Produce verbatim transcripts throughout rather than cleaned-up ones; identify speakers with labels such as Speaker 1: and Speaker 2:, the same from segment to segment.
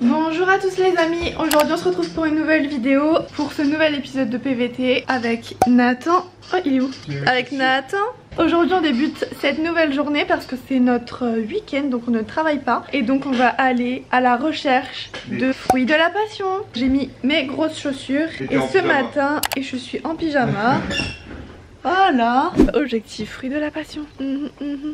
Speaker 1: Bonjour à tous les amis, aujourd'hui on se retrouve pour une nouvelle vidéo, pour ce nouvel épisode de P V T avec Nathan. Oh il est où? Avec Nathan. Aujourd'hui on débute cette nouvelle journée parce que c'est notre week-end, donc on ne travaille pas. Et donc on va aller à la recherche de fruits de la passion. J'ai mis mes grosses chaussures et, et ce pyjama. matin, et je suis en pyjama. Voilà, objectif fruits de la passion. Mmh, mmh.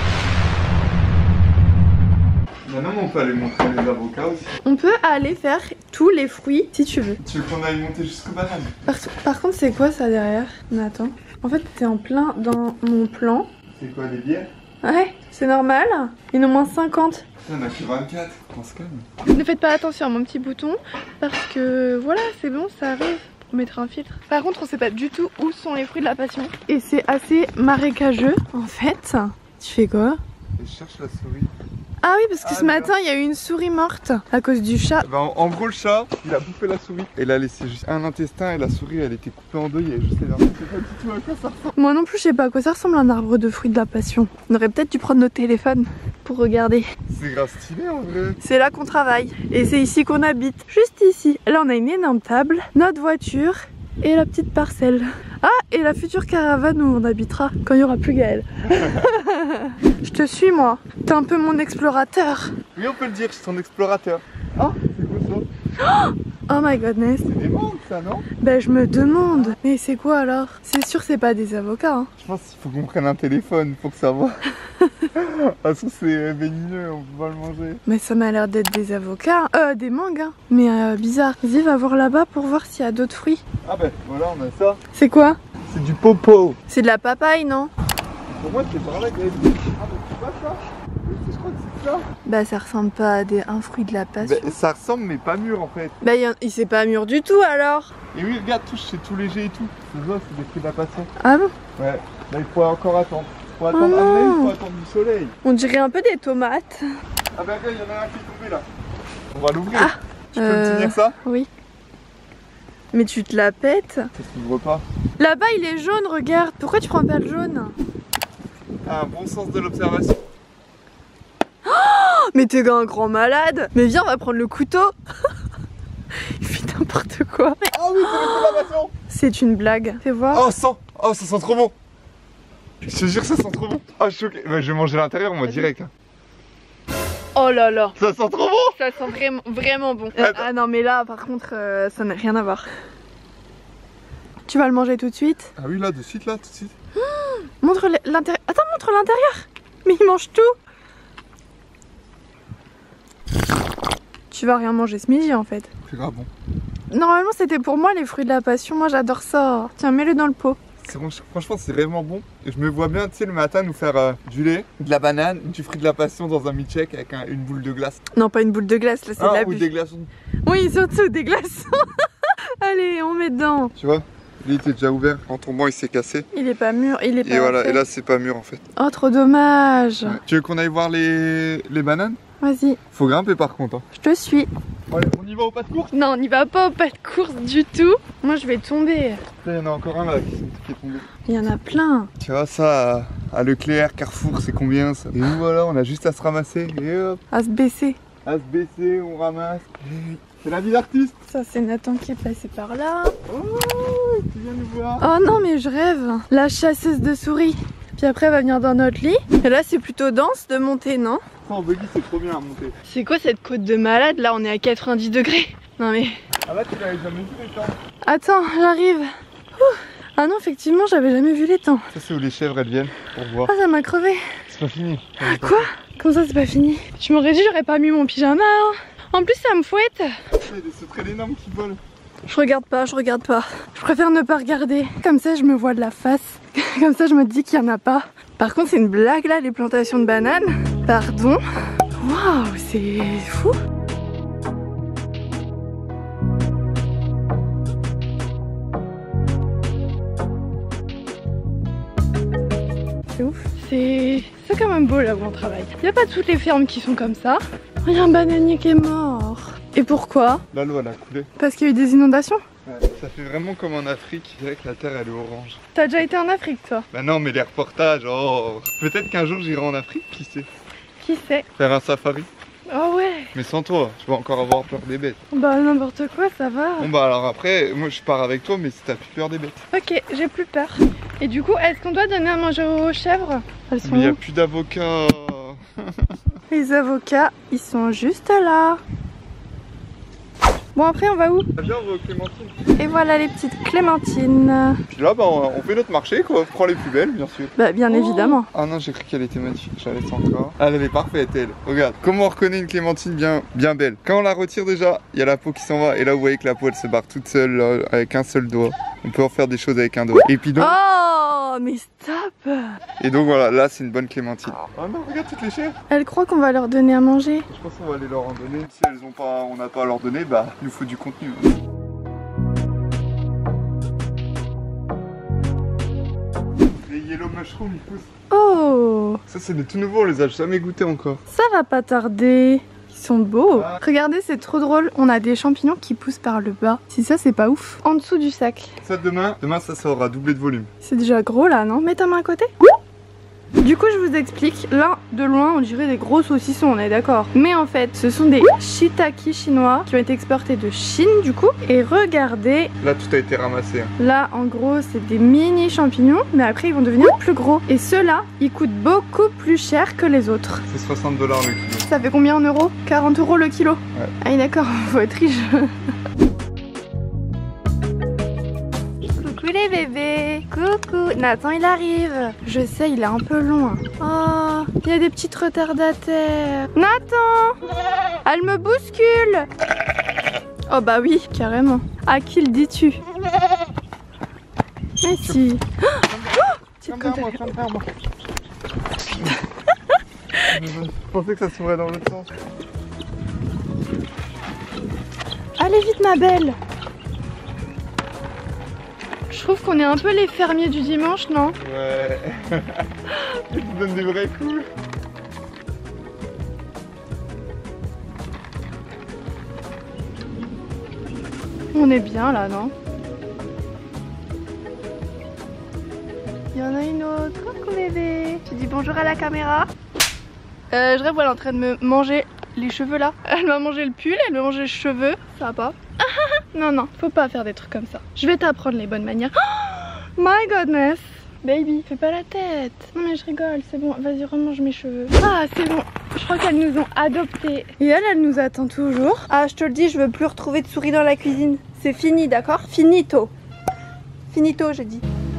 Speaker 2: Maintenant on peut aller montrer les avocats aussi.
Speaker 1: On peut aller faire tous les fruits si tu veux.
Speaker 2: Tu veux qu'on aille monter jusqu'aux bananes?
Speaker 1: Par, par contre c'est quoi ça derrière? Nathan. En fait t'es en plein dans mon plan.
Speaker 2: C'est quoi, des bières?
Speaker 1: Ouais, c'est normal. Il y en a au moins cinquante.
Speaker 2: Il y en a que vingt-quatre, on se calme.
Speaker 1: Ne faites pas attention à mon petit bouton parce que voilà c'est bon, ça arrive. Pour mettre un filtre. Par contre on sait pas du tout où sont les fruits de la passion. Et c'est assez marécageux en fait. Tu fais quoi?
Speaker 2: Je cherche la souris.
Speaker 1: Ah oui, parce que
Speaker 2: ah,
Speaker 1: ce matin il y a eu une souris morte à cause du chat.
Speaker 2: Bah, en, en gros, le chat il a bouffé la souris. Il a laissé juste un intestin et la souris elle était coupée en deux. Il y avait juste les verres. Je sais pas du tout à quoi ça ressemble.
Speaker 1: Moi non plus, je sais pas à quoi ça ressemble un arbre de fruits de la passion. On aurait peut-être dû prendre nos téléphones pour regarder.
Speaker 2: C'est grave stylé en vrai.
Speaker 1: C'est là qu'on travaille et c'est ici qu'on habite. Juste ici. Là on a une énorme table, notre voiture et la petite parcelle. Ah, et la future caravane où on habitera quand il n'y aura plus Gaël. Je te suis moi. T'es un peu mon explorateur.
Speaker 2: Oui, on peut le dire, je suis ton explorateur.
Speaker 1: Oh,
Speaker 2: c'est quoi ça?
Speaker 1: Oh my godness.
Speaker 2: C'est des mangues ça, non?
Speaker 1: Ben je me demande. Mais c'est quoi alors? C'est sûr c'est pas des avocats hein.
Speaker 2: Je pense qu'il faut qu'on prenne un téléphone pour savoir. Parce que c'est vénineux, on peut pas le manger.
Speaker 1: Mais ça m'a l'air d'être des avocats. Euh, des mangues hein. Mais euh, bizarre. Vas-y, va voir là-bas pour voir s'il y a d'autres fruits.
Speaker 2: Ah ben voilà, on a ça.
Speaker 1: C'est quoi?
Speaker 2: C'est du popo.
Speaker 1: C'est de la papaye non?
Speaker 2: Pour moi c'est par là que ah, mais c'est pas ça. Je crois que c'est ça.
Speaker 1: Bah ça ressemble pas à des, un fruit de la passion.
Speaker 2: Bah, ça ressemble mais pas mûr en fait.
Speaker 1: Bah il, il c'est pas mûr du tout alors.
Speaker 2: Et oui regarde, touche, c'est tout léger et tout. C'est ça, c'est des fruits de la passion.
Speaker 1: Ah bon?
Speaker 2: Ouais, là il faut encore attendre. Faut attendre, oh ah, il faut attendre du soleil.
Speaker 1: On dirait un peu des tomates.
Speaker 2: Ah bah regarde, il y en a un qui est tombé là. On va l'ouvrir.
Speaker 1: Ah,
Speaker 2: tu peux
Speaker 1: euh,
Speaker 2: me tenir ça?
Speaker 1: Oui. Mais tu te la pètes.
Speaker 2: Ça s'ouvre pas.
Speaker 1: Là-bas il est jaune, regarde. Pourquoi tu prends pas le jaune?
Speaker 2: Un bon sens de l'observation.
Speaker 1: Oh, mais t'es un grand malade. Mais viens, on va prendre le couteau. Il fait n'importe quoi.
Speaker 2: Ah oui, c'est l'exclamation.
Speaker 1: C'est une blague. Fais voir.
Speaker 2: Oh, sent. Oh, ça sent trop bon. Je te jure, ça sent trop bon. Ah, je suis choqué. Bah, je vais manger à l'intérieur, moi, direct. Hein.
Speaker 1: Oh là là.
Speaker 2: Ça sent trop bon.
Speaker 1: Ça sent vraiment, vraiment bon. Euh, ah non, mais là, par contre, euh, ça n'a rien à voir. Tu vas le manger tout de suite?
Speaker 2: Ah oui, là, de suite, là, tout de suite.
Speaker 1: Mmh, montre l'intérieur. Attends, montre l'intérieur. Mais il mange tout. Tu vas rien manger ce midi en fait.
Speaker 2: C'est grave bon.
Speaker 1: Normalement c'était pour moi les fruits de la passion, moi j'adore ça. Tiens, mets-le dans le pot.
Speaker 2: Bon, franchement c'est vraiment bon. Et je me vois bien, tu sais, le matin nous faire euh, du lait, de la banane, du fruit de la passion dans un milkshake avec un, une boule de glace.
Speaker 1: Non, pas une boule de glace, là c'est
Speaker 2: ah,
Speaker 1: de la
Speaker 2: ou des glaçons.
Speaker 1: Oui, surtout des glaçons. Allez, on met dedans.
Speaker 2: Tu vois, lui il était déjà ouvert. En tombant il s'est cassé.
Speaker 1: Il est pas mûr, il est pas
Speaker 2: Et voilà,
Speaker 1: fait.
Speaker 2: et là c'est pas mûr en fait.
Speaker 1: Oh, trop dommage.
Speaker 2: Ouais. Tu veux qu'on aille voir les, les bananes?
Speaker 1: Vas-y.
Speaker 2: Faut grimper par contre. Hein.
Speaker 1: Je te suis.
Speaker 2: Allez, on y va au pas de course?
Speaker 1: Non, on n'y va pas au pas de course du tout. Moi je vais tomber.
Speaker 2: Là, il y en a encore un là qui, qui est tombé.
Speaker 1: Il y en a plein.
Speaker 2: Tu vois ça à, à Leclerc, Carrefour, c'est combien ça? Et nous voilà, on a juste à se ramasser et hop.
Speaker 1: À se baisser.
Speaker 2: À se baisser, on ramasse. C'est la vie d'artiste.
Speaker 1: Ça c'est Nathan qui est passé par là.
Speaker 2: Oh, tu viens nous voir.
Speaker 1: Oh non mais je rêve. La chasseuse de souris. Puis après elle va venir dans notre lit. Et là c'est plutôt dense de monter, non?
Speaker 2: En buggy c'est trop bien à monter.
Speaker 1: C'est quoi cette côte de malade? Là on est à quatre-vingt-dix degrés. Non mais...
Speaker 2: Ah là tu l'avais jamais vu les temps.
Speaker 1: Attends, j'arrive. Ah non effectivement j'avais jamais vu les temps.
Speaker 2: Ça c'est où les chèvres elles viennent pour voir.
Speaker 1: Ah ça m'a crevé.
Speaker 2: C'est pas fini.
Speaker 1: Quoi? Comment ça c'est pas fini? Tu m'aurais dit j'aurais pas mis mon pyjama hein. En plus ça me fouette.
Speaker 2: Il y a des sauterelles énormes qui volent.
Speaker 1: Je regarde pas, je regarde pas. Je préfère ne pas regarder. Comme ça je me vois de la face. Comme ça je me dis qu'il y en a pas. Par contre c'est une blague là les plantations de bananes. Pardon. Waouh, c'est fou. C'est ouf. C'est quand même beau là où on travaille. Il n'y a pas toutes les fermes qui sont comme ça. Il y a un bananier qui est mort. Et pourquoi?
Speaker 2: Là l'eau elle a coulé.
Speaker 1: Parce qu'il y a eu des inondations?
Speaker 2: Ouais, ça fait vraiment comme en Afrique. Je dirais que la terre elle est orange.
Speaker 1: T'as déjà été en Afrique toi?
Speaker 2: Bah non mais les reportages, oh. Peut-être qu'un jour j'irai en Afrique, qui sait?
Speaker 1: Qui sait?
Speaker 2: Faire un safari.
Speaker 1: Oh ouais.
Speaker 2: Mais sans toi, je vais encore avoir peur des bêtes.
Speaker 1: Bah n'importe quoi, ça va.
Speaker 2: Bon bah alors après, moi je pars avec toi, mais si t'as plus peur des bêtes.
Speaker 1: Ok, j'ai plus peur. Et du coup, est-ce qu'on doit donner à manger aux chèvres? Elles sont
Speaker 2: Mais il n'y a
Speaker 1: où?
Speaker 2: plus d'avocats.
Speaker 1: Les avocats, ils sont juste là. Bon après on va où?
Speaker 2: Viens, on va aux Clémentines.
Speaker 1: Et voilà les petites clémentines.
Speaker 2: Puis là bah on fait notre marché quoi, on prend les plus belles bien sûr.
Speaker 1: Bah bien évidemment.
Speaker 2: Ah non, j'ai cru qu'elle était magnifique, j'allais encore. Ah, elle est parfaite elle. Regarde, comment on reconnaît une clémentine bien, bien belle. Quand on la retire déjà, il y a la peau qui s'en va et là vous voyez que la peau elle se barre toute seule là, avec un seul doigt. On peut en faire des choses avec un doigt. Et puis donc...
Speaker 1: Oh mais stop.
Speaker 2: Et donc voilà, là c'est une bonne clémentine. Ah non, regarde toutes les chèvres.
Speaker 1: Elle croit qu'on va leur donner à manger.
Speaker 2: Je pense qu'on va aller leur en donner. Si elles ont pas, on n'a pas à leur donner, bah il nous faut du contenu. Les yellow mushrooms ils poussent.
Speaker 1: Oh,
Speaker 2: Ça c'est des tout nouveaux, on les a jamais goûtés encore.
Speaker 1: ça va pas tarder. Ils sont beaux.
Speaker 2: Ah.
Speaker 1: Regardez, c'est trop drôle. On a des champignons qui poussent par le bas. Si ça, c'est pas ouf. En dessous du sac.
Speaker 2: Ça demain, demain ça, ça aura doublé de volume.
Speaker 1: C'est déjà gros là, non? Mets ta main à côté. Du coup, je vous explique. Là, de loin, on dirait des gros saucissons, on est d'accord. Mais en fait, ce sont des shiitake chinois qui ont été exportés de Chine, du coup. Et regardez,
Speaker 2: Là tout a été ramassé. Hein.
Speaker 1: là, en gros, c'est des mini champignons. Mais après, ils vont devenir plus gros. Et ceux-là, ils coûtent beaucoup plus cher que les autres.
Speaker 2: C'est soixante dollars le kilo.
Speaker 1: Ça fait combien en euros? quarante euros le kilo.
Speaker 2: Ouais.
Speaker 1: Ah oui, d'accord, faut être riche. Coucou les bébés. Coucou. Nathan, il arrive. Je sais, il est un peu loin. Oh, il y a des petites retardataires. Nathan, elle me bouscule. Oh bah oui, carrément. À qui le dis-tu? Mais si. Oh, petite
Speaker 2: Viens vers moi, viens vers moi. Je pensais que ça s'ouvrait dans l'autre sens.
Speaker 1: Allez vite ma belle. Je trouve qu'on est un peu les fermiers du dimanche, non?
Speaker 2: Ouais. Ils te donnent des vrais coups.
Speaker 1: On est bien là, non? Il y en a une autre. Coucou bébé. Tu dis bonjour à la caméra. Euh, je rêve, elle est en train de me manger les cheveux là. Elle m'a mangé le pull, elle m'a mangé les cheveux. Ça va pas? Non, non, faut pas faire des trucs comme ça. Je vais t'apprendre les bonnes manières. Oh, my goodness. Baby, fais pas la tête. Non mais je rigole, c'est bon. Vas-y, remange mes cheveux. Ah, c'est bon. Je crois qu'elles nous ont adoptés. Et elle, elle nous attend toujours. Ah, je te le dis, je veux plus retrouver de souris dans la cuisine. C'est fini, d'accord? Finito. Finito, j'ai dit.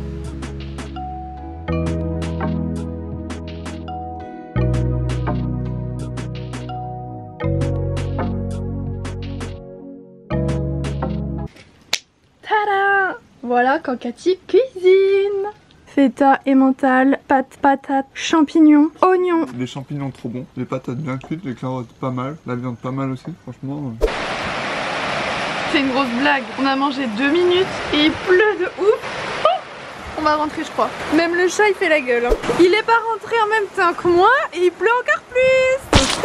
Speaker 1: Tada! Voilà quand Cathy cuisine. Feta, emmental, pâte, patate, champignons, oignons.
Speaker 2: Les champignons trop bons, les patates bien cuites, les carottes pas mal, la viande pas mal aussi, franchement.
Speaker 1: C'est une grosse blague. On a mangé deux minutes et il pleut de ouf. Oh, on va rentrer, je crois. Même le chat, il fait la gueule. Hein. Il est pas rentré en même temps que moi et il pleut encore plus.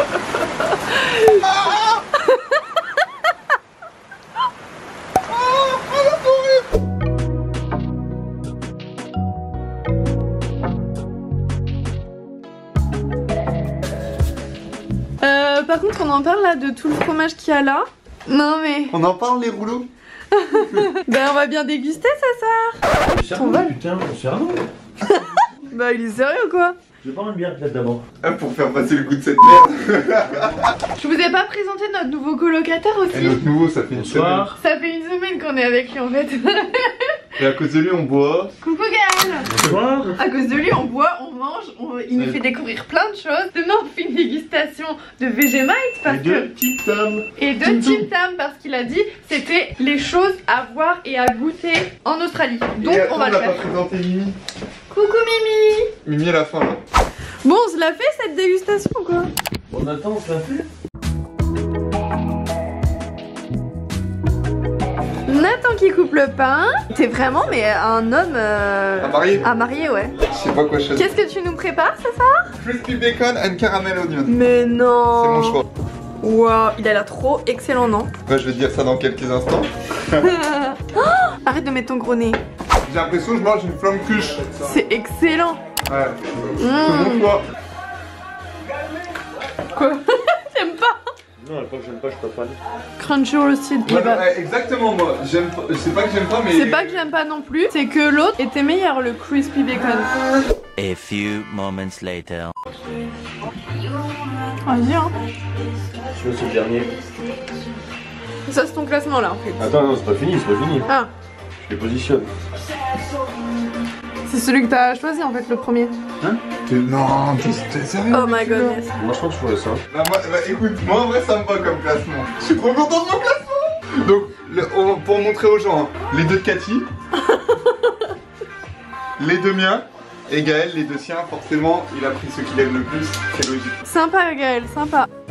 Speaker 1: Euh, par contre, on en parle là de tout le fromage qu'il y a là. Non mais...
Speaker 2: On en parle les rouleaux?
Speaker 1: Ben on va bien déguster ça, ça.
Speaker 3: Cerveau, putain, mon cerveau.
Speaker 1: Bah il est sérieux ou quoi?
Speaker 3: Je vais prendre une bière peut-être d'abord.
Speaker 2: Ah, pour faire passer le goût de cette merde.
Speaker 1: Je vous ai pas présenté notre nouveau colocataire aussi.
Speaker 2: Et notre nouveau, ça fait une semaine.
Speaker 3: Bonsoir.
Speaker 1: Ça fait une semaine qu'on est avec lui en fait.
Speaker 2: Et à cause de lui, on boit.
Speaker 1: Coucou Gaël.
Speaker 3: Bonsoir.
Speaker 1: À cause de lui on boit, on mange, on- il nous fait découvrir plein de choses. Demain on fait une dégustation de Vegemite parce
Speaker 3: Et
Speaker 1: que...
Speaker 3: deux petites hommes.
Speaker 1: Et de
Speaker 3: Tim
Speaker 1: Tim Tam parce qu'il a dit c'était les choses à voir et à goûter en Australie. Donc
Speaker 2: Et
Speaker 1: on va
Speaker 2: attends,
Speaker 1: le
Speaker 2: on n'a pas
Speaker 1: faire.
Speaker 2: présenté Mimi.
Speaker 1: Coucou Mimi.
Speaker 2: Mimi à la fin là.
Speaker 1: Bon on se l'a fait cette dégustation ou quoi?
Speaker 3: On attend, on se l'a fait.
Speaker 1: Nathan qui coupe le pain. T'es vraiment mais un homme euh...
Speaker 2: À marier.
Speaker 1: à marier ouais.
Speaker 2: Je sais pas quoi choisir.
Speaker 1: Qu'est-ce que tu nous prépares ce soir?
Speaker 2: Crispy bacon and caramel onion.
Speaker 1: Mais non.
Speaker 2: C'est mon choix.
Speaker 1: Waouh, il a l'air trop excellent non?
Speaker 2: Ouais, je vais te dire ça dans quelques instants.
Speaker 1: Oh, arrête de mettre ton gros nez.
Speaker 2: J'ai l'impression que je mange une flamme cuche.
Speaker 1: C'est excellent.
Speaker 2: Ouais.
Speaker 1: Mmh.
Speaker 2: C'est mon choix.
Speaker 1: Quoi? T'aimes pas?
Speaker 3: Non, elle pas que j'aime pas, je suis pas fan.
Speaker 1: Crunchyroll aussi, il est
Speaker 2: Ouais,
Speaker 1: pas.
Speaker 2: ouais, exactement, moi. J'aime pas. C'est pas que j'aime pas, mais.
Speaker 1: C'est pas que j'aime pas non plus, c'est que l'autre était meilleur, le crispy bacon.
Speaker 4: A few moments later.
Speaker 1: Vas-y, hein.
Speaker 3: Je veux ce dernier.
Speaker 1: Ça, c'est ton classement là en fait.
Speaker 3: Attends, non, c'est pas fini, c'est pas fini.
Speaker 1: Ah,
Speaker 3: Je les positionne.
Speaker 1: c'est celui que t'as choisi en fait, le premier.
Speaker 3: Hein?
Speaker 2: T'es- Non, t'es t'es sérieux?
Speaker 1: Oh my goodness.
Speaker 3: Moi, je crois que je ferais ça.
Speaker 2: Bah, moi, bah, écoute, moi en vrai ça me va comme classement. Je suis trop content de mon classement. Donc, le- on- pour montrer aux gens, hein, les deux de Cathy, les deux miens, et Gaël, les deux siens, forcément, il a pris ce qu'il aime le plus, c'est logique.
Speaker 1: Sympa, Gaël, sympa.